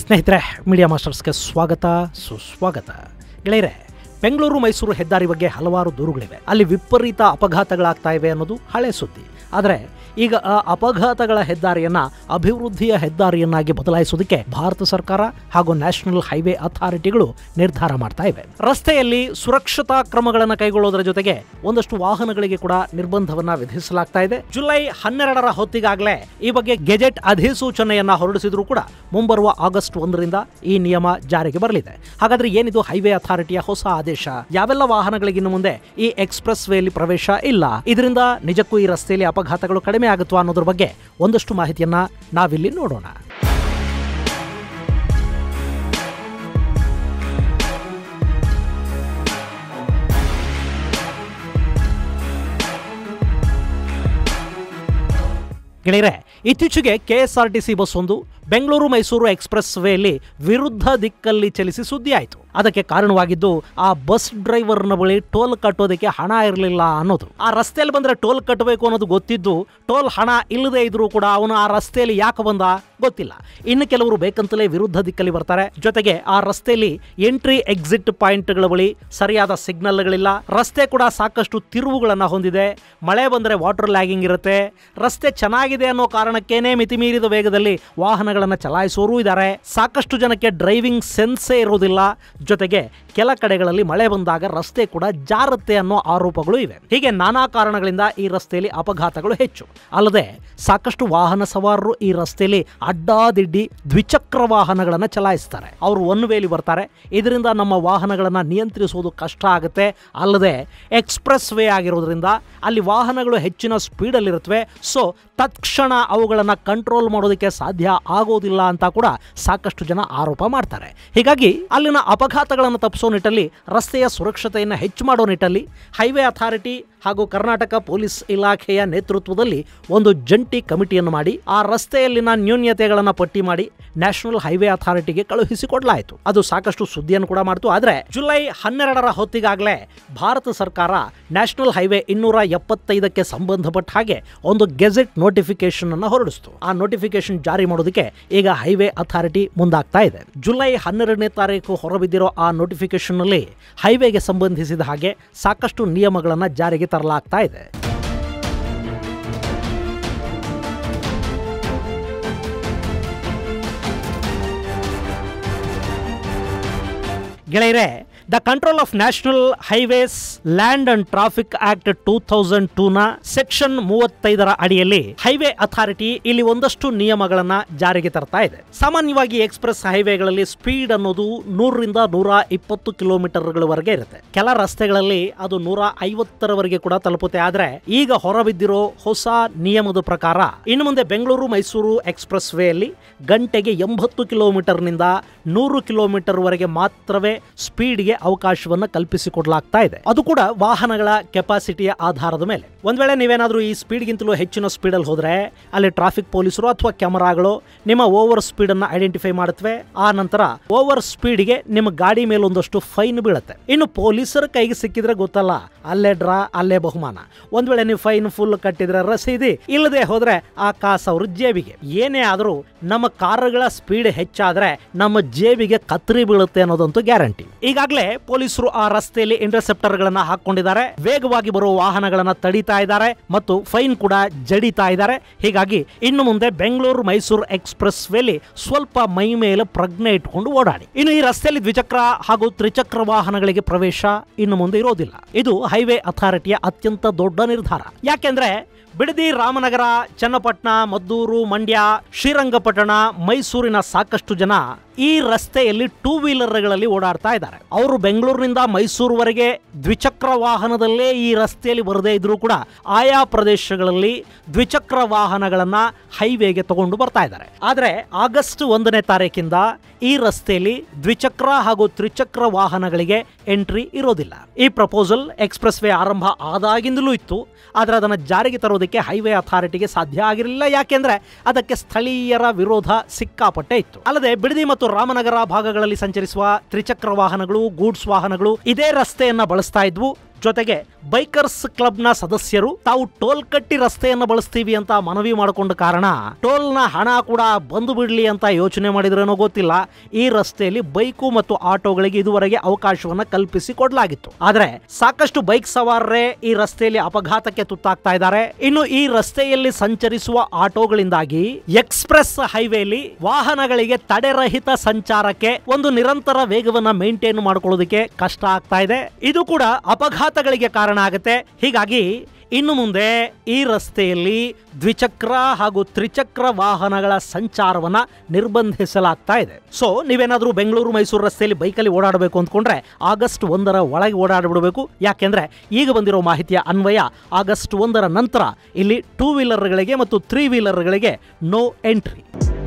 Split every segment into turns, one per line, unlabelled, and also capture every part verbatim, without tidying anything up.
ಸ್ನೇಹಿತರೆ, ಮೀಡಿಯಾ ಮಾಸ್ಟರ್ಸ್ಗೆ ಸ್ವಾಗತ ಸುಸ್ವಾಗತ. ಗೆಳೆಯರೆ, ಬೆಂಗಳೂರು ಮೈಸೂರು ಹೆದ್ದಾರಿ ಬಗ್ಗೆ ಹಲವಾರು ದೂರುಗಳಿವೆ. ಅಲ್ಲಿ ವಿಪರೀತ ಅಪಘಾತಗಳಾಗ್ತಾ ಇವೆ ಅನ್ನೋದು ಹಳೆ ಸುದ್ದಿ. ಆದರೆ ಈಗ ಆ ಅಪಘಾತಗಳ ಹೆದ್ದಾರಿಯನ್ನ ಅಭಿವೃದ್ಧಿಯ ಹೆದ್ದಾರಿಯನ್ನಾಗಿ ಬದಲಾಯಿಸೋದಕ್ಕೆ ಭಾರತ ಸರ್ಕಾರ ಹಾಗೂ ನ್ಯಾಷನಲ್ ಹೈವೇ ಅಥಾರಿಟಿಗಳು ನಿರ್ಧಾರ ಮಾಡ್ತಾ ಇವೆ. ರಸ್ತೆಯಲ್ಲಿ ಸುರಕ್ಷತಾ ಕ್ರಮಗಳನ್ನು ಕೈಗೊಳ್ಳೋದರ ಜೊತೆಗೆ ಒಂದಷ್ಟು ವಾಹನಗಳಿಗೆ ಕೂಡ ನಿರ್ಬಂಧವನ್ನ ವಿಧಿಸಲಾಗ್ತಾ ಇದೆ. ಜುಲೈ ಹನ್ನೆರಡರ ಹೊತ್ತಿಗಾಗಲೇ ಈ ಬಗ್ಗೆ ಗೆಜೆಟ್ ಅಧಿಸೂಚನೆಯನ್ನ ಹೊರಡಿಸಿದ್ರು ಕೂಡ ಮುಂಬರುವ ಆಗಸ್ಟ್ ಒಂದರಿಂದ ಈ ನಿಯಮ ಜಾರಿಗೆ ಬರಲಿದೆ. ಹಾಗಾದ್ರೆ ಏನಿದು ಹೈವೇ ಅಥಾರಿಟಿಯ ಹೊಸ ಆದೇಶ? ಯಾವೆಲ್ಲ ವಾಹನಗಳಿಗೆ ಇನ್ನು ಮುಂದೆ ಈ ಎಕ್ಸ್ಪ್ರೆಸ್ ವೇಲಿ ಪ್ರವೇಶ ಇಲ್ಲ? ಇದರಿಂದ ನಿಜಕ್ಕೂ ಈ ರಸ್ತೆಯಲ್ಲಿ ಅಪಘಾತಗಳು ಕಡಿಮೆ ಆಗುತ್ತಾ ಅನ್ನೋದ್ರ ಬಗ್ಗೆ ಒಂದಷ್ಟು ಮಾಹಿತಿಯನ್ನ ನಾವಿಲ್ಲಿ ನೋಡೋಣ. ಗೆಳೆಯರೆ, ಇತ್ತೀಚೆಗೆ ಕೆಎಸ್ಆರ್ಟಿಸಿ ಬಸ್ ಒಂದು ಬೆಂಗಳೂರು ಮೈಸೂರು ಎಕ್ಸ್ಪ್ರೆಸ್ ವೇಲಿ ವಿರುದ್ಧ ದಿಕ್ಕಲ್ಲಿ ಚಲಿಸಿ ಸುದ್ದಿ ಆಯಿತು. ಅದಕ್ಕೆ ಕಾರಣವಾಗಿದ್ದು ಆ ಬಸ್ ಡ್ರೈವರ್ನ ಬಳಿ ಟೋಲ್ ಕಟ್ಟೋದಕ್ಕೆ ಹಣ ಇರಲಿಲ್ಲ ಅನ್ನೋದು. ಆ ರಸ್ತೆಯಲ್ಲಿ ಬಂದರೆ ಟೋಲ್ ಕಟ್ಟಬೇಕು ಅನ್ನೋದು ಗೊತ್ತಿದ್ದು ಟೋಲ್ ಹಣ ಇಲ್ಲದೆ ಇದ್ರೂ ಕೂಡ ಅವನು ಆ ರಸ್ತೆಯಲ್ಲಿ ಯಾಕೆ ಬಂದ ಗೊತ್ತಿಲ್ಲ. ಇನ್ನು ಕೆಲವರು ಬೇಕಂತಲೇ ವಿರುದ್ಧ ದಿಕ್ಕಲ್ಲಿ ಬರ್ತಾರೆ. ಜೊತೆಗೆ ಆ ರಸ್ತೆಯಲ್ಲಿ ಎಂಟ್ರಿ ಎಕ್ಸಿಟ್ ಪಾಯಿಂಟ್ಗಳ ಬಳಿ ಸರಿಯಾದ ಸಿಗ್ನಲ್ಗಳಿಲ್ಲ. ರಸ್ತೆ ಕೂಡ ಸಾಕಷ್ಟು ತಿರುವುಗಳನ್ನು ಹೊಂದಿದೆ. ಮಳೆ ಬಂದರೆ ವಾಟರ್ ಲ್ಯಾಗಿಂಗ್ ಇರುತ್ತೆ. ರಸ್ತೆ ಚೆನ್ನಾಗಿದೆ ಅನ್ನೋ ಕಾರಣಕ್ಕೇನೆ ಮಿತಿಮೀರಿದ ವೇಗದಲ್ಲಿ ವಾಹನಗಳನ್ನು ಚಲಾಯಿಸೋರು ಇದ್ದಾರೆ. ಸಾಕಷ್ಟು ಜನಕ್ಕೆ ಡ್ರೈವಿಂಗ್ ಸೆನ್ಸೇ ಇರೋದಿಲ್ಲ. ಜೊತೆಗೆ ಕೆಲ ಕಡೆಗಳಲ್ಲಿ ಮಳೆ ಬಂದಾಗ ರಸ್ತೆ ಕೂಡ ಜಾರುತ್ತೆ ಅನ್ನೋ ಆರೋಪಗಳು ಇವೆ. ಹೀಗೆ ನಾನಾ ಕಾರಣಗಳಿಂದ ಈ ರಸ್ತೆಯಲ್ಲಿ ಅಪಘಾತಗಳು ಹೆಚ್ಚು. ಅಲ್ಲದೆ ಸಾಕಷ್ಟು ವಾಹನ ಸವಾರರು ಈ ರಸ್ತೆಯಲ್ಲಿ ಅಡ್ಡಾದಿಡ್ಡಿ ದ್ವಿಚಕ್ರ ವಾಹನಗಳನ್ನು ಚಲಾಯಿಸ್ತಾರೆ. ಅವರು ಒನ್ ವೇಲಿ ಬರ್ತಾರೆ. ಇದರಿಂದ ನಮ್ಮ ವಾಹನಗಳನ್ನು ನಿಯಂತ್ರಿಸುವುದು ಕಷ್ಟ ಆಗುತ್ತೆ. ಅಲ್ಲದೆ ಎಕ್ಸ್ಪ್ರೆಸ್ ವೇ ಆಗಿರೋದ್ರಿಂದ ಅಲ್ಲಿ ವಾಹನಗಳು ಹೆಚ್ಚಿನ ಸ್ಪೀಡಲ್ಲಿರುತ್ತವೆ. ಸೊ ತತ್ಕ್ಷಣ ಅವುಗಳನ್ನು ಕಂಟ್ರೋಲ್ ಮಾಡೋದಕ್ಕೆ ಸಾಧ್ಯ ಆಗೋದಿಲ್ಲ ಅಂತ ಕೂಡ ಸಾಕಷ್ಟು ಜನ ಆರೋಪ ಮಾಡ್ತಾರೆ. ಹೀಗಾಗಿ ಅಲ್ಲಿನ ಅಪಘಾತಗಳನ್ನು ತಪ್ಪಿಸೋ ನಿಟ್ಟಲ್ಲಿ, ರಸ್ತೆಯ ಸುರಕ್ಷತೆಯನ್ನು ಹೆಚ್ಚು ಮಾಡೋ ನಿಟ್ಟಲ್ಲಿ ಹೈವೇ ಅಥಾರಿಟಿ ಹಾಗೂ ಕರ್ನಾಟಕ ಪೊಲೀಸ್ ಇಲಾಖೆಯ ನೇತೃತ್ವದಲ್ಲಿ ಒಂದು ಜಂಟಿ ಕಮಿಟಿಯನ್ನು ಮಾಡಿ ಆ ರಸ್ತೆಯಲ್ಲಿನ ನ್ಯೂನ್ಯತೆಗಳನ್ನು ಪಟ್ಟಿ ಮಾಡಿ ನ್ಯಾಷನಲ್ ಹೈವೇ ಅಥಾರಿಟಿಗೆ ಕಳುಹಿಸಿಕೊಡಲಾಯಿತು. ಅದು ಸಾಕಷ್ಟು ಸುದ್ದಿಯನ್ನು ಕೂಡ ಮಾಡಿತು. ಆದರೆ ಜುಲೈ ಹನ್ನೆರಡರ ಹೊತ್ತಿಗಾಗಲೇ ಭಾರತ ಸರ್ಕಾರ ನ್ಯಾಷನಲ್ ಹೈವೇ ಇನ್ನೂರ ಎಪ್ಪತ್ತೈದಕ್ಕೆ ಸಂಬಂಧಪಟ್ಟ ಹಾಗೆ ಒಂದು ಗೆಜೆಟ್ ನೋಟಿಫಿಕೇಶನ್ ಅನ್ನು ಹೊರಡಿಸಿತು. ಆ ನೋಟಿಫಿಕೇಶನ್ ಜಾರಿ ಮಾಡೋದಕ್ಕೆ ಈಗ ಹೈವೇ ಅಥಾರಿಟಿ ಮುಂದಾಗ್ತಾ ಇದೆ. ಜುಲೈ ಹನ್ನೆರಡನೇ ತಾರೀಕು ಹೊರಬಿದ್ದಿರೋ ಆ ನೋಟಿಫಿಕೇಶನ್ ನಲ್ಲಿ ಹೈವೇಗೆ ಸಂಬಂಧಿಸಿದ ಹಾಗೆ ಸಾಕಷ್ಟು ನಿಯಮಗಳನ್ನು ಜಾರಿಗೆ ತರಲಾಗ್ತಾ ಇದೆ. ಗೆಳೆಯರೆ, the control of national highways land and traffic act two thousand two ನ ಸೆಕ್ಷನ್ ಮೂವತ್ತೈದರ ಅಡಿಯಲ್ಲಿ ಹೈವೇ ಅಥಾರಿಟಿ ಇಲ್ಲಿ ಒಂದಷ್ಟು ನಿಯಮಗಳನ್ನ ಜಾರಿಗೆ ತರ್ತಾ ಇದೆ. ಸಾಮಾನ್ಯವಾಗಿ ಎಕ್ಸ್ಪ್ರೆಸ್ ಹೈವೇಗಳಲ್ಲಿ ಸ್ಪೀಡ್ ಅನ್ನೋದು ನೂರರಿಂದ ನೂರ ಇಪ್ಪತ್ತು ಕಿಲೋಮೀಟರ್ಗಳವರೆಗೆ ಇರುತ್ತೆ. ಕೆಲ ರಸ್ತೆಗಳಲ್ಲಿ ಅದು ನೂರ ಐವತ್ತರವರೆಗೆ ಕೂಡ ತಲುಪುತ್ತೆ. ಆದ್ರೆ ಈಗ ಹೊರಬಿದ್ದಿರೋ ಹೊಸ ನಿಯಮದ ಪ್ರಕಾರ ಇನ್ನು ಮುಂದೆ ಬೆಂಗಳೂರು ಮೈಸೂರು ಎಕ್ಸ್ಪ್ರೆಸ್ ವೇಯಲ್ಲಿ ಗಂಟೆಗೆ ಎಂಬತ್ತು ಕಿಲೋಮೀಟರ್ ನಿಂದ ನೂರು ಕಿಲೋಮೀಟರ್ ವರೆಗೆ ಮಾತ್ರವೇ ಸ್ಪೀಡ್ಗೆ ಅವಕಾಶವನ್ನು ಕಲ್ಪಿಸಿಕೊಡಲಾಗ್ತಾ ಇದೆ. ಅದು ಕೂಡ ವಾಹನಗಳ ಕೆಪಾಸಿಟಿಯ ಆಧಾರದ ಮೇಲೆ. ಒಂದ್ ವೇಳೆ ನೀವೇನಾದ್ರೂ ಈ ಸ್ಪೀಡ್ಗಿಂತಲೂ ಹೆಚ್ಚಿನ ಸ್ಪೀಡಲ್ಲಿ ಹೋದ್ರೆ ಅಲ್ಲಿ ಟ್ರಾಫಿಕ್ ಪೊಲೀಸರು ಅಥವಾ ಕ್ಯಾಮರಾಗಳು ನಿಮ್ಮ ಓವರ್ ಸ್ಪೀಡ್ ಅನ್ನ ಐಡೆಂಟಿಫೈ ಮಾಡುತ್ತವೆ. ಆ ನಂತರ ಓವರ್ ಸ್ಪೀಡ್ಗೆ ನಿಮ್ಮ ಗಾಡಿ ಮೇಲೆ ಒಂದಷ್ಟು ಫೈನ್ ಬೀಳುತ್ತೆ. ಇನ್ನು ಪೊಲೀಸರ ಕೈಗೆ ಸಿಕ್ಕಿದ್ರೆ ಗೊತ್ತಲ್ಲ, ಅಲ್ಲೇ ಡ್ರಾ ಅಲ್ಲೇ ಬಹುಮಾನ. ಒಂದ್ ವೇಳೆ ನೀವು ಫೈನ್ ಫುಲ್ ಕಟ್ಟಿದ್ರೆ ರಸೀದಿ, ಇಲ್ಲದೆ ಹೋದ್ರೆ ಆ ಕಾಸು ಅವ್ರ ಜೇಬಿಗೆ. ಏನೇ ಆದ್ರೂ ನಮ್ಮ ಕಾರುಗಳ ಸ್ಪೀಡ್ ಹೆಚ್ಚಾದ್ರೆ ನಮ್ಮ ಜೇಬಿಗೆ ಕತ್ರಿ ಬೀಳುತ್ತೆ ಅನ್ನೋದಂತೂ ಗ್ಯಾರಂಟಿ. ಈಗಾಗಲೇ ಪೊಲೀಸರು ಆ ರಸ್ತೆಯಲ್ಲಿ ಇಂಟರ್ಸೆಪ್ಟರ್ ಗಳನ್ನ ಹಾಕೊಂಡಿದ್ದಾರೆ. ವೇಗವಾಗಿ ಬರುವ ವಾಹನಗಳನ್ನ ತಡೀತಾ ಇದ್ದಾರೆ ಮತ್ತು ಫೈನ್ ಕೂಡ ಜಡಿತಾ ಇದ್ದಾರೆ. ಹೀಗಾಗಿ ಇನ್ನು ಮುಂದೆ ಬೆಂಗಳೂರು ಮೈಸೂರು ಎಕ್ಸ್ಪ್ರೆಸ್ ವೇಲಿ ಸ್ವಲ್ಪ ಮೈ ಮೇಲೆ ಪ್ರಜ್ಞೆ ಇಟ್ಕೊಂಡು ಓಡಾಡಿ. ಇನ್ನು ಈ ರಸ್ತೆಯಲ್ಲಿ ದ್ವಿಚಕ್ರ ಹಾಗೂ ತ್ರಿಚಕ್ರ ವಾಹನಗಳಿಗೆ ಪ್ರವೇಶ ಇನ್ನು ಮುಂದೆ ಇರೋದಿಲ್ಲ. ಇದು ಹೈವೇ ಅಥಾರಿಟಿಯ ಅತ್ಯಂತ ದೊಡ್ಡ ನಿರ್ಧಾರ. ಯಾಕೆಂದ್ರೆ ಬಿಡದಿ, ರಾಮನಗರ, ಚನ್ನಪಟ್ಟಣ, ಮದ್ದೂರು, ಮಂಡ್ಯ, ಶ್ರೀರಂಗಪಟ್ಟಣ, ಮೈಸೂರಿನ ಸಾಕಷ್ಟು ಜನ ಈ ರಸ್ತೆಯಲ್ಲಿ ಟೂ ವೀಲರ್ಗಳಲ್ಲಿ ಓಡಾಡ್ತಾ ಇದ್ದಾರೆ. ಅವರು ಬೆಂಗಳೂರಿನಿಂದ ಮೈಸೂರುವರೆಗೆ ದ್ವಿಚಕ್ರ ವಾಹನದಲ್ಲೇ ಈ ರಸ್ತೆಯಲ್ಲಿ ಬರದೇ ಇದ್ರೂ ಕೂಡ ಆಯಾ ಪ್ರದೇಶಗಳಲ್ಲಿ ದ್ವಿಚಕ್ರ ವಾಹನಗಳನ್ನ ಹೈವೇಗೆ ತಗೊಂಡು ಬರ್ತಾ ಇದ್ದಾರೆ. ಆದ್ರೆ ಆಗಸ್ಟ್ ಒಂದನೇ ತಾರೀಕಿಂದ ಈ ರಸ್ತೆಯಲ್ಲಿ ದ್ವಿಚಕ್ರ ಹಾಗೂ ತ್ರಿಚಕ್ರ ವಾಹನಗಳಿಗೆ ಎಂಟ್ರಿ ಇರೋದಿಲ್ಲ. ಈ ಪ್ರಪೋಸಲ್ ಎಕ್ಸ್ಪ್ರೆಸ್ ವೇ ಆರಂಭ ಆದಾಗಿಂದಲೂ ಇತ್ತು. ಆದರೆ ಅದನ್ನು ಜಾರಿಗೆ ತರೋದಕ್ಕೆ ಹೈವೇ ಅಥಾರಿಟಿಗೆ ಸಾಧ್ಯ ಆಗಿರಲಿಲ್ಲ. ಯಾಕೆಂದ್ರೆ ಅದಕ್ಕೆ ಸ್ಥಳೀಯರ ವಿರೋಧ ಸಿಕ್ಕಾಪಟ್ಟೆ ಇತ್ತು. ಅಲ್ಲದೆ ಬಿಡದಿ ಮತ್ತು ರಾಮನಗರ ಭಾಗಗಳಲ್ಲಿ ಸಂಚರಿಸುವ ತ್ರಿಚಕ್ರ ವಾಹನಗಳು, ಗೂಡ್ಸ್ ವಾಹನಗಳು ಇದೇ ರಸ್ತೆಯನ್ನ ಬಳಸ್ತಾ ಇದ್ವು. ಜೊತೆಗೆ ಬೈಕರ್ಸ್ ಕ್ಲಬ್ ನ ಸದಸ್ಯರು ತಾವು ಟೋಲ್ ಕಟ್ಟಿ ರಸ್ತೆಯನ್ನು ಬಳಸ್ತೀವಿ ಅಂತ ಮನವಿ ಮಾಡಿಕೊಂಡ ಕಾರಣ ಟೋಲ್ ನ ಹಣ ಕೂಡ ಬಂದು ಬಿಡ್ಲಿ ಅಂತ ಯೋಚನೆ ಮಾಡಿದ್ರೇನೋ ಗೊತ್ತಿಲ್ಲ, ಈ ರಸ್ತೆಯಲ್ಲಿ ಬೈಕು ಮತ್ತು ಆಟೋಗಳಿಗೆ ಇದುವರೆಗೆ ಅವಕಾಶವನ್ನ ಕಲ್ಪಿಸಿ ಕೊಡಲಾಗಿತ್ತು. ಆದ್ರೆ ಸಾಕಷ್ಟು ಬೈಕ್ ಸವಾರರೇ ಈ ರಸ್ತೆಯಲ್ಲಿ ಅಪಘಾತಕ್ಕೆ ತುತ್ತಾಗ್ತಾ ಇದ್ದಾರೆ. ಇನ್ನು ಈ ರಸ್ತೆಯಲ್ಲಿ ಸಂಚರಿಸುವ ಆಟೋಗಳಿಂದಾಗಿ ಎಕ್ಸ್ಪ್ರೆಸ್ ಹೈವೇಲಿ ವಾಹನಗಳಿಗೆ ತಡೆರಹಿತ ಸಂಚಾರಕ್ಕೆ ಒಂದು ನಿರಂತರ ವೇಗವನ್ನ ಮೇಂಟೈನ್ ಮಾಡ್ಕೊಳ್ಳೋದಕ್ಕೆ ಕಷ್ಟ ಆಗ್ತಾ ಇದೆ. ಇದು ಕೂಡ ಅಪಘಾತಗಳಿಗೆ ಕಾರಣ ಆಗುತ್ತೆ. ಹೀಗಾಗಿ ಇನ್ನು ಮುಂದೆ ಈ ರಸ್ತೆಯಲ್ಲಿ ದ್ವಿಚಕ್ರ ಹಾಗೂ ತ್ರಿಚಕ್ರ ವಾಹನಗಳ ಸಂಚಾರವನ್ನ ನಿರ್ಬಂಧಿಸಲಾಗ್ತಾ ಇದೆ. ಸೊ ನೀವೇನಾದ್ರೂ ಬೆಂಗಳೂರು ಮೈಸೂರು ರಸ್ತೆಯಲ್ಲಿ ಬೈಕಲ್ಲಿ ಓಡಾಡಬೇಕು ಅಂದ್ಕೊಂಡ್ರೆ ಆಗಸ್ಟ್ ಒಂದರ ಒಳಗೆ ಓಡಾಡಬಿಡಬೇಕು. ಯಾಕೆಂದ್ರೆ ಈಗ ಬಂದಿರೋ ಮಾಹಿತಿಯ ಅನ್ವಯ ಆಗಸ್ಟ್ ಒಂದರ ನಂತರ ಇಲ್ಲಿ ಟೂ ವೀಲರ್ಗಳಿಗೆ ಮತ್ತು ತ್ರೀ ವೀಲರ್ಗಳಿಗೆ ನೋ ಎಂಟ್ರಿ.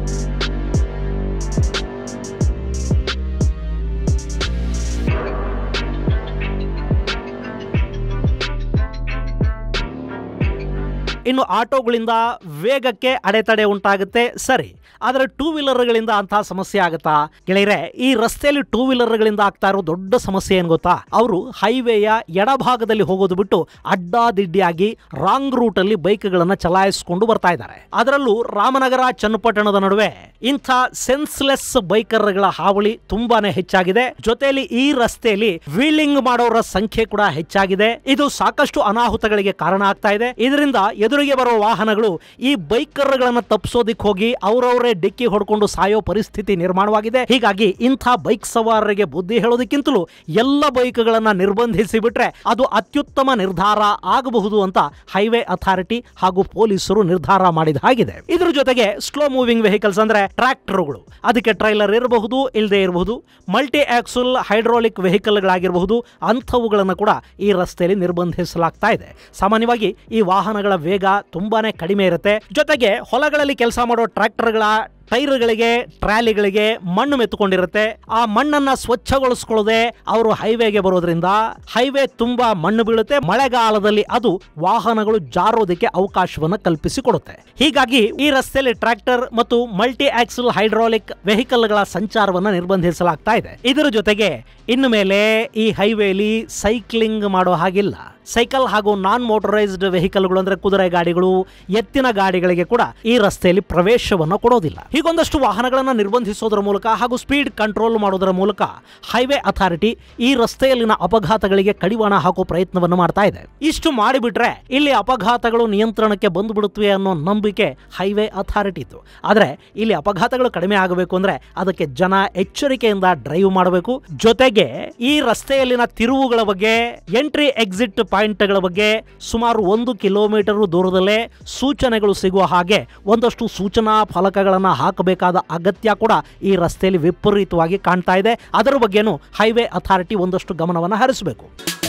ಇನ್ನು ಆಟೋಗಳಿಂದ ವೇಗಕ್ಕೆ ಅಡೆತಡೆ ಉಂಟಾಗುತ್ತೆ, ಸರಿ. ಆದರೆ ಟೂ ವೀಲರ್ಗಳಿಂದ ಅಂತಹ ಸಮಸ್ಯೆ ಆಗುತ್ತಾ ಗೆಳೆಯರೆ? ಈ ರಸ್ತೆಯಲ್ಲಿ ಟೂ ವೀಲರ್ಗಳಿಂದ ಆಗ್ತಾ ಇರೋ ದೊಡ್ಡ ಸಮಸ್ಯೆ ಏನು ಗೊತ್ತಾ? ಅವರು ಹೈವೇಯ ಎಡಭಾಗದಲ್ಲಿ ಹೋಗೋದು ಬಿಟ್ಟು ಅಡ್ಡಾದಿಡ್ಡಿಯಾಗಿ ರಾಂಗ್ ರೂಟ್ ಅಲ್ಲಿ ಬೈಕ್ಗಳನ್ನು ಚಲಾಯಿಸಿಕೊಂಡು ಬರ್ತಾ ಇದ್ದಾರೆ. ಅದರಲ್ಲೂ ರಾಮನಗರ ಚನ್ನಪಟ್ಟಣದ ನಡುವೆ ಇಂಥ ಸೆನ್ಸ್ಲೆಸ್ ಬೈಕರ್ಗಳ ಹಾವಳಿ ತುಂಬಾನೇ ಹೆಚ್ಚಾಗಿದೆ. ಜೊತೆಯಲ್ಲಿ ಈ ರಸ್ತೆಯಲ್ಲಿ ವೀಲಿಂಗ್ ಮಾಡೋರ ಸಂಖ್ಯೆ ಕೂಡ ಹೆಚ್ಚಾಗಿದೆ. ಇದು ಸಾಕಷ್ಟು ಅನಾಹುತಗಳಿಗೆ ಕಾರಣ ಆಗ್ತಾ ಇದೆ. ಇದರಿಂದ ಎದುರಿಗೆ ಬರುವ ವಾಹನಗಳು ಈ ಬೈಕರ್ಗಳನ್ನ ತಪ್ಪಿಸೋದಿಕ್ ಹೋಗಿ ಅವರವರೇ ಡಿಕ್ಕಿ ಹೊಡ್ಕೊಂಡು ಸಾಯೋ ಪರಿಸ್ಥಿತಿ ನಿರ್ಮಾಣವಾಗಿದೆ. ಹೀಗಾಗಿ ಇಂಥ ಬೈಕ್ ಸವಾರರಿಗೆ ಬುದ್ಧಿ ಹೇಳೋದಕ್ಕಿಂತಲೂ ಎಲ್ಲ ಬೈಕ್ಗಳನ್ನ ನಿರ್ಬಂಧಿಸಿ ಬಿಟ್ರೆ ಅದು ಅತ್ಯುತ್ತಮ ನಿರ್ಧಾರ ಆಗಬಹುದು ಅಂತ ಹೈವೇ ಅಥಾರಿಟಿ ಹಾಗೂ ಪೊಲೀಸರು ನಿರ್ಧಾರ ಮಾಡಿದ ಹಾಗಿದೆ. ಇದ್ರ ಜೊತೆಗೆ ಸ್ಲೋ ಮೂವಿಂಗ್ ವೆಹಿಕಲ್ಸ್ ಅಂದ್ರೆ ಟ್ರ್ಯಾಕ್ಟರ್ಗಳು, ಅದಕ್ಕೆ ಟ್ರೈಲರ್ ಇರಬಹುದು, ಇಲ್ಲದೆ ಇರಬಹುದು, ಮಲ್ಟಿ ಆಕ್ಸಲ್ ಹೈಡ್ರಾಲಿಕ್ ವೆಹಿಕಲ್ಗಳಾಗಿರಬಹುದು, ಅಂಥವುಗಳನ್ನು ಕೂಡ ಈ ರಸ್ತೆಯಲ್ಲಿ ನಿರ್ಬಂಧಿಸಲಾಗ್ತಾ ಇದೆ. ಸಾಮಾನ್ಯವಾಗಿ ಈ ವಾಹನಗಳ ವೇಗ ತುಂಬಾನೇ ಕಡಿಮೆ ಇರುತ್ತೆ. ಜೊತೆಗೆ ಹೊಲಗಳಲ್ಲಿ ಕೆಲಸ ಮಾಡೋ ಟ್ರ್ಯಾಕ್ಟರ್ಗಳ ಟೈರ್ಗಳಿಗೆ ಟ್ರಾಲಿಗಳಿಗೆ ಮಣ್ಣು ಮೆತ್ತುಕೊಂಡಿರುತ್ತೆ. ಆ ಮಣ್ಣನ್ನ ಸ್ವಚ್ಛಗೊಳಿಸ್ಕೊಳ್ಳದೆ ಅವರು ಹೈವೇಗೆ ಬರೋದ್ರಿಂದ ಹೈವೇ ತುಂಬಾ ಮಣ್ಣು ಬೀಳುತ್ತೆ. ಮಳೆಗಾಲದಲ್ಲಿ ಅದು ವಾಹನಗಳು ಜಾರೋದಕ್ಕೆ ಅವಕಾಶವನ್ನು ಕಲ್ಪಿಸಿಕೊಡುತ್ತೆ. ಹೀಗಾಗಿ ಈ ರಸ್ತೆಯಲ್ಲಿ ಟ್ರ್ಯಾಕ್ಟರ್ ಮತ್ತು ಮಲ್ಟಿ ಆಕ್ಸಲ್ ಹೈಡ್ರಾಲಿಕ್ ವೆಹಿಕಲ್ಗಳ ಸಂಚಾರವನ್ನು ನಿರ್ಬಂಧಿಸಲಾಗ್ತಾ ಇದೆ. ಇದರ ಜೊತೆಗೆ ಇನ್ನು ಮೇಲೆ ಈ ಹೈವೇಲಿ ಸೈಕ್ಲಿಂಗ್ ಮಾಡೋ ಹಾಗಿಲ್ಲ. ಸೈಕಲ್ ಹಾಗೂ ನಾನ್ ಮೋಟರೈಸ್ಡ್ ವೆಹಿಕಲ್ಗಳು ಅಂದ್ರೆ ಕುದುರೆ ಗಾಡಿಗಳು, ಎತ್ತಿನ ಗಾಡಿಗಳಿಗೆ ಕೂಡ ಈ ರಸ್ತೆಯಲ್ಲಿ ಪ್ರವೇಶವನ್ನು ಕೊಡೋದಿಲ್ಲ. ಹೀಗೊಂದಷ್ಟು ವಾಹನಗಳನ್ನು ನಿರ್ಬಂಧಿಸೋದರ ಮೂಲಕ ಹಾಗೂ ಸ್ಪೀಡ್ ಕಂಟ್ರೋಲ್ ಮಾಡೋದರ ಮೂಲಕ ಹೈವೇ ಅಥಾರಿಟಿ ಈ ರಸ್ತೆಯಲ್ಲಿನ ಅಪಘಾತಗಳಿಗೆ ಕಡಿವಾಣ ಹಾಕೋ ಪ್ರಯತ್ನವನ್ನು ಮಾಡ್ತಾ ಇದೆ. ಇಷ್ಟು ಮಾಡಿಬಿಟ್ರೆ ಇಲ್ಲಿ ಅಪಘಾತಗಳು ನಿಯಂತ್ರಣಕ್ಕೆ ಬಂದ್ಬಿಡುತ್ತವೆ ಅನ್ನೋ ನಂಬಿಕೆ ಹೈವೇ ಅಥಾರಿಟಿದು. ಆದ್ರೆ ಇಲ್ಲಿ ಅಪಘಾತಗಳು ಕಡಿಮೆ ಆಗಬೇಕು ಅಂದ್ರೆ ಅದಕ್ಕೆ ಜನ ಎಚ್ಚರಿಕೆಯಿಂದ ಡ್ರೈವ್ ಮಾಡಬೇಕು. ಜೊತೆಗೆ ಈ ರಸ್ತೆಯಲ್ಲಿನ ತಿರುವುಗಳ ಬಗ್ಗೆ, ಎಂಟ್ರಿ ಎಕ್ಸಿಟ್ ಪಾಯಿಂಟ್ಗಳ ಬಗ್ಗೆ ಸುಮಾರು ಒಂದು ಕಿಲೋಮೀಟರ್ ದೂರದಲ್ಲೇ ಸೂಚನೆಗಳು ಸಿಗುವ ಹಾಗೆ ಒಂದಷ್ಟು ಸೂಚನಾ ಫಲಕಗಳನ್ನು ಹಾಕಬೇಕಾದ ಅಗತ್ಯ ಕೂಡ ಈ ರಸ್ತೆಯಲ್ಲಿ ವಿಪರೀತವಾಗಿ ಕಾಣ್ತಾ ಇದೆ. ಅದರ ಬಗ್ಗೆನೂ ಹೈವೇ ಅಥಾರಿಟಿ ಒಂದಷ್ಟು ಗಮನವನ್ನು ಹರಿಸಬೇಕು.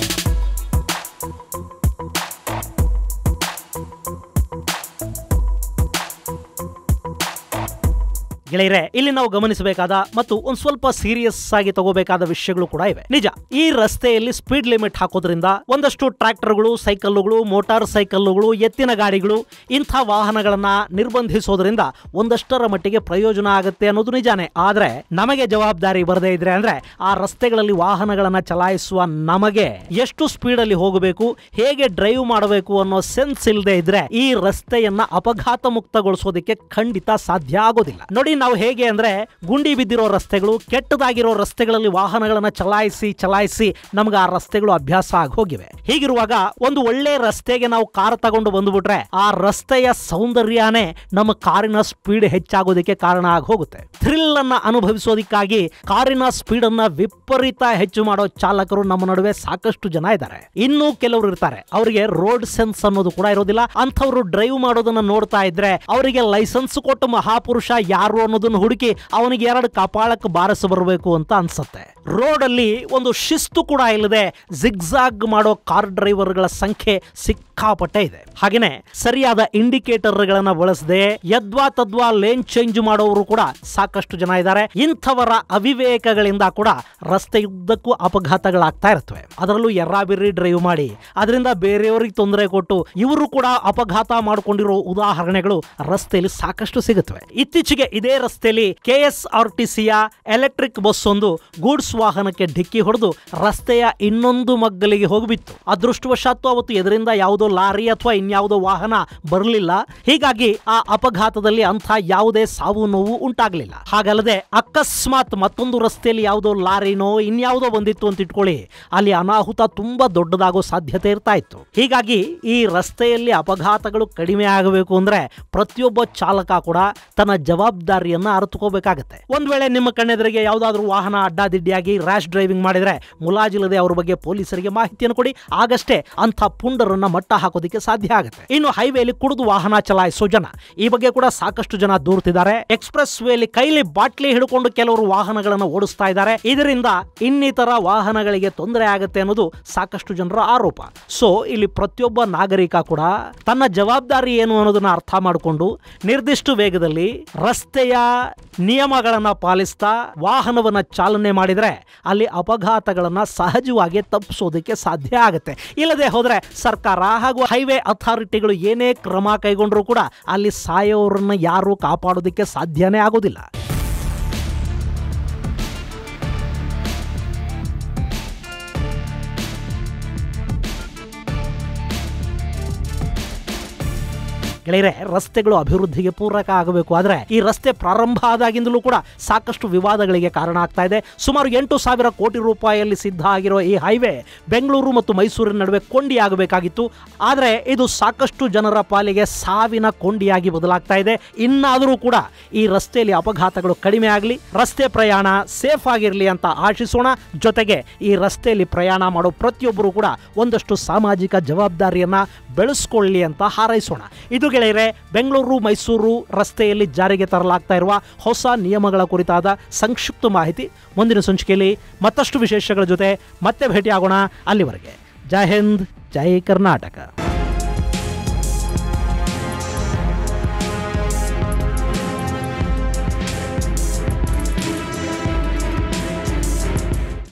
ಗೆಳೆಯರೆ, ಇಲ್ಲಿ ನಾವು ಗಮನಿಸಬೇಕಾದ ಮತ್ತು ಒಂದ್ ಸ್ವಲ್ಪ ಸೀರಿಯಸ್ ಆಗಿ ತಗೋಬೇಕಾದ ವಿಷಯಗಳು ಕೂಡ ಇವೆ. ನಿಜ, ಈ ರಸ್ತೆಯಲ್ಲಿ ಸ್ಪೀಡ್ ಲಿಮಿಟ್ ಹಾಕೋದ್ರಿಂದ ಒಂದಷ್ಟು ಟ್ರ್ಯಾಕ್ಟರ್ಗಳು, ಸೈಕಲ್ಗಳು, ಮೋಟಾರ್ ಸೈಕಲ್ಗಳು, ಎತ್ತಿನ ಗಾಡಿಗಳು ಇಂಥ ವಾಹನಗಳನ್ನ ನಿರ್ಬಂಧಿಸೋದ್ರಿಂದ ಒಂದಷ್ಟರ ಮಟ್ಟಿಗೆ ಪ್ರಯೋಜನ ಆಗುತ್ತೆ ಅನ್ನೋದು ನಿಜಾನೇ. ಆದ್ರೆ ನಮಗೆ ಜವಾಬ್ದಾರಿ ಬರದೇ ಇದ್ರೆ ಅಂದ್ರೆ ಆ ರಸ್ತೆಗಳಲ್ಲಿ ವಾಹನಗಳನ್ನ ಚಲಾಯಿಸುವ ನಮಗೆ ಎಷ್ಟು ಸ್ಪೀಡ್ ಅಲ್ಲಿ ಹೋಗಬೇಕು, ಹೇಗೆ ಡ್ರೈವ್ ಮಾಡಬೇಕು ಅನ್ನೋ ಸೆನ್ಸ್ ಇಲ್ಲದೆ ಇದ್ರೆ ಈ ರಸ್ತೆಯನ್ನ ಅಪಘಾತ ಮುಕ್ತಗೊಳಿಸೋದಕ್ಕೆ ಖಂಡಿತ ಸಾಧ್ಯ ಆಗೋದಿಲ್ಲ. ನೋಡಿ, ನಾವು ಹೇಗೆ ಅಂದ್ರೆ ಗುಂಡಿ ಬಿದ್ದಿರೋ ರಸ್ತೆಗಳು, ಕೆಟ್ಟದಾಗಿರೋ ರಸ್ತೆಗಳಲ್ಲಿ ವಾಹನಗಳನ್ನ ಚಲಾಯಿಸಿ ಚಲಾಯಿಸಿ ನಮ್ಗೆ ಆ ರಸ್ತೆಗಳು ಅಭ್ಯಾಸ ಆಗಿ ಹೋಗಿವೆ. ಹೀಗಿರುವಾಗ ಒಂದು ಒಳ್ಳೆ ರಸ್ತೆಗೆ ನಾವು ಕಾರ್ ತಗೊಂಡು ಬಂದ್ಬಿಟ್ರೆ ಆ ರಸ್ತೆಯ ಸೌಂದರ್ಯನೇ ನಮ್ಮ ಕಾರಿನ ಸ್ಪೀಡ್ ಹೆಚ್ಚಾಗೋದಕ್ಕೆ ಕಾರಣ ಆಗಿ ಹೋಗುತ್ತೆ. ಥ್ರಿಲ್ ಅನ್ನ ಅನುಭವಿಸೋದಕ್ಕಾಗಿ ಕಾರಿನ ಸ್ಪೀಡ್ ಅನ್ನ ವಿಪರೀತ ಹೆಚ್ಚು ಮಾಡೋ ಚಾಲಕರು ನಮ್ಮ ನಡುವೆ ಸಾಕಷ್ಟು ಜನ ಇದ್ದಾರೆ. ಇನ್ನೂ ಕೆಲವರು ಇರ್ತಾರೆ, ಅವರಿಗೆ ರೋಡ್ ಸೆನ್ಸ್ ಅನ್ನೋದು ಕೂಡ ಇರೋದಿಲ್ಲ. ಅಂಥವ್ರು ಡ್ರೈವ್ ಮಾಡೋದನ್ನ ನೋಡ್ತಾ ಇದ್ರೆ ಅವರಿಗೆ ಲೈಸೆನ್ಸ್ ಕೊಟ್ಟು ಮಹಾಪುರುಷ ಯಾರು ಅನ್ನೋದನ್ನು ಹುಡುಕಿ ಅವನಿಗೆ ಎರಡು ಕಪಾಳಕ್ಕೆ ಬಾರಿಸ ಬರಬೇಕು ಅಂತ ಅನ್ಸುತ್ತೆ. ರೋಡ್ ಅಲ್ಲಿ ಒಂದು ಶಿಸ್ತು ಕೂಡ ಇಲ್ಲದೆ ಜಿಗ್ಜಾಗ್ ಮಾಡೋ ಕಾರ್ ಡ್ರೈವರ್ಗಳ ಸಂಖ್ಯೆ ಸಿಕ್ಕಾಪಟ್ಟೆ ಇದೆ. ಹಾಗೇನೆ ಸರಿಯಾದ ಇಂಡಿಕೇಟರ್ ಗಳನ್ನ ಬಳಸದೆ ಯದ್ವಾ ತದ್ವಾ ಲೇನ್ ಚೇಂಜ್ ಮಾಡೋರು ಕೂಡ ಸಾಕಷ್ಟು ಜನ ಇದ್ದಾರೆ. ಇಂಥವರ ಅವಿವೇಕಗಳಿಂದ ಕೂಡ ರಸ್ತೆಯುದ್ದಕ್ಕೂ ಅಪಘಾತಗಳಾಗ್ತಾ ಇರ್ತವೆ. ಅದರಲ್ಲೂ ಎರ್ರಾಬಿರ್ರಿ ಡ್ರೈವ್ ಮಾಡಿ ಅದರಿಂದ ಬೇರೆಯವರಿಗೆ ತೊಂದರೆ ಕೊಟ್ಟು ಇವರು ಕೂಡ ಅಪಘಾತ ಮಾಡಿಕೊಂಡಿರೋ ಉದಾಹರಣೆಗಳು ರಸ್ತೆಯಲ್ಲಿ ಸಾಕಷ್ಟು ಸಿಗುತ್ತವೆ. ಇತ್ತೀಚೆಗೆ ಇದೇ ರಸ್ತೆಯಲ್ಲಿ ಕೆಎಸ್ಆರ್ಟಿಸಿಯ ಎಲೆಕ್ಟ್ರಿಕ್ ಬಸ್ ಒಂದು ಗೂಡ್ಸ್ ವಾಹನಕ್ಕೆ ಡಿಕ್ಕಿ ಹೊಡೆದು ರಸ್ತೆಯ ಇನ್ನೊಂದು ಮಗ್ಗಲಿಗೆ ಹೋಗಿಬಿತ್ತು. ಅದೃಷ್ಟವಶಾತ್ತು ಅವತ್ತು ಎದರಿಂದ ಯಾವುದೋ ಲಾರಿ ಅಥವಾ ಇನ್ಯಾವುದೋ ವಾಹನ ಬರಲಿಲ್ಲ. ಹೀಗಾಗಿ ಆ ಅಪಘಾತದಲ್ಲಿ ಅಂಥ ಯಾವುದೇ ಸಾವು ನೋವು ಉಂಟಾಗಲಿಲ್ಲ. ಹಾಗಲ್ಲದೆ ಅಕಸ್ಮಾತ್ ಮತ್ತೊಂದು ರಸ್ತೆಯಲ್ಲಿ ಯಾವುದೋ ಲಾರಿನೋ ಇನ್ಯಾವುದೋ ಬಂದಿತ್ತು ಅಂತ ಇಟ್ಕೊಳ್ಳಿ, ಅಲ್ಲಿ ಅನಾಹುತ ತುಂಬಾ ದೊಡ್ಡದಾಗೋ ಸಾಧ್ಯತೆ ಇರ್ತಾ ಇತ್ತು. ಹೀಗಾಗಿ ಈ ರಸ್ತೆಯಲ್ಲಿ ಅಪಘಾತಗಳು ಕಡಿಮೆ ಆಗಬೇಕು ಅಂದ್ರೆ ಪ್ರತಿಯೊಬ್ಬ ಚಾಲಕ ಕೂಡ ತನ್ನ ಜವಾಬ್ದಾರಿಯನ್ನ ಅರಿತುಕೋಬೇಕಾಗತ್ತೆ. ಒಂದ್ ವೇಳೆ ನಿಮ್ಮ ಕಣ್ಣೆದುರಿಗೆ ಯಾವುದಾದ್ರೂ ವಾಹನ ಅಡ್ಡಾದಿಡ್ಡಿಯಾಗಿ ರ್ಯಾಶ್ ಡ್ರೈವಿಂಗ್ ಮಾಡಿದ್ರೆ ಮುಲಾಜಿಲ್ಲದೆ ಅವ್ರ ಬಗ್ಗೆ ಪೊಲೀಸರಿಗೆ ಮಾಹಿತಿಯನ್ನು ಕೊಡಿ. ಆಗಷ್ಟೇ ಅಂಥ ಪುಂಡರನ್ನ ಮಟ್ಟ ಹಾಕೋದಿಕ್ಕೆ ಸಾಧ್ಯ ಆಗುತ್ತೆ. ಇನ್ನು ಹೈವೇಲಿ ಕುಡಿದು ವಾಹನ ಚಲಾಯಿಸೋ ಜನ, ಈ ಬಗ್ಗೆ ಕೂಡ ಸಾಕಷ್ಟು ಜನ ದೂರ್ತಿದ್ದಾರೆ. ಎಕ್ಸ್ಪ್ರೆಸ್ ವೇಲಿ ಕೈಲಿ ಬಾಟ್ಲಿ ಹಿಡ್ಕೊಂಡು ಕೆಲವರು ವಾಹನಗಳನ್ನು ಓಡಿಸ್ತಾ ಇದ್ದಾರೆ. ಇದರಿಂದ ಇನ್ನಿತರ ವಾಹನಗಳಿಗೆ ತೊಂದರೆ ಆಗುತ್ತೆ ಅನ್ನೋದು ಸಾಕಷ್ಟು ಜನರ ಆರೋಪ. ಸೊ ಇಲ್ಲಿ ಪ್ರತಿಯೊಬ್ಬ ನಾಗರಿಕ ಕೂಡ ತನ್ನ ಜವಾಬ್ದಾರಿ ಏನು ಅನ್ನೋದನ್ನ ಅರ್ಥ ಮಾಡಿಕೊಂಡು ನಿರ್ದಿಷ್ಟ ವೇಗದಲ್ಲಿ ರಸ್ತೆಯ ನಿಯಮಗಳನ್ನ ಪಾಲಿಸ್ತಾ ವಾಹನವನ್ನ ಚಾಲನೆ ಮಾಡಿದ್ರೆ ಅಲ್ಲಿ ಅಪಘಾತಗಳನ್ನ ಸಹಜವಾಗಿ ತಪ್ಪಿಸೋದಕ್ಕೆ ಸಾಧ್ಯ ಆಗುತ್ತೆ. ಇಲ್ಲದೆ ಹೋದ್ರೆ ಸರ್ಕಾರ ಹಾಗೂ ಹೈವೇ ಅಥಾರಿಟಿಗಳು ಏನೇ ಕ್ರಮ ಕೈಗೊಂಡ್ರೂ ಕೂಡ ಅಲ್ಲಿ ಸಾಯೋರನ್ನ ಯಾರು ಕಾಪಾಡೋದಕ್ಕೆ ಸಾಧ್ಯನೇ ಆಗೋದಿಲ್ಲ. ಗೆಳೆಯರೆ, ರಸ್ತೆಗಳು ಅಭಿವೃದ್ಧಿಗೆ ಪೂರಕ ಆಗಬೇಕು. ಆದರೆ ಈ ರಸ್ತೆ ಪ್ರಾರಂಭ ಆದಾಗಿಂದಲೂ ಕೂಡ ಸಾಕಷ್ಟು ವಿವಾದಗಳಿಗೆ ಕಾರಣ ಆಗ್ತಾ ಇದೆ. ಸುಮಾರು ಎಂಟು ಸಾವಿರ ಕೋಟಿ ರೂಪಾಯಿಯಲ್ಲಿ ಸಿದ್ಧ ಆಗಿರೋ ಈ ಹೈವೇ ಬೆಂಗಳೂರು ಮತ್ತು ಮೈಸೂರಿನ ನಡುವೆ ಕೊಂಡಿಯಾಗಬೇಕಾಗಿತ್ತು. ಆದರೆ ಇದು ಸಾಕಷ್ಟು ಜನರ ಪಾಲಿಗೆ ಸಾವಿನ ಕೊಂಡಿಯಾಗಿ ಬದಲಾಗ್ತಾ ಇದೆ. ಇನ್ನಾದರೂ ಕೂಡ ಈ ರಸ್ತೆಯಲ್ಲಿ ಅಪಘಾತಗಳು ಕಡಿಮೆ ಆಗಲಿ, ರಸ್ತೆ ಪ್ರಯಾಣ ಸೇಫ್ ಆಗಿರಲಿ ಅಂತ ಆಶಿಸೋಣ. ಜೊತೆಗೆ ಈ ರಸ್ತೆಯಲ್ಲಿ ಪ್ರಯಾಣ ಮಾಡೋ ಪ್ರತಿಯೊಬ್ಬರು ಕೂಡ ಒಂದಷ್ಟು ಸಾಮಾಜಿಕ ಜವಾಬ್ದಾರಿಯನ್ನ ಬೆಳೆಸ್ಕೊಳ್ಳಿ ಅಂತ ಹಾರೈಸೋಣ. ಇದು ಗೆಳೆಯರೆ ಬೆಂಗಳೂರು ಮೈಸೂರು ರಸ್ತೆಯಲ್ಲಿ ಜಾರಿಗೆ ತರಲಾಗ್ತಾ ಇರುವ ಹೊಸ ನಿಯಮಗಳ ಕುರಿತಾದ ಸಂಕ್ಷಿಪ್ತ ಮಾಹಿತಿ. ಮುಂದಿನ ಸಂಚಿಕೆಯಲ್ಲಿ ಮತ್ತಷ್ಟು ವಿಶೇಷಗಳ ಜೊತೆ ಮತ್ತೆ ಭೇಟಿಯಾಗೋಣ. ಅಲ್ಲಿವರೆಗೆ ಜೈ ಹಿಂದ್, ಜೈ ಕರ್ನಾಟಕ.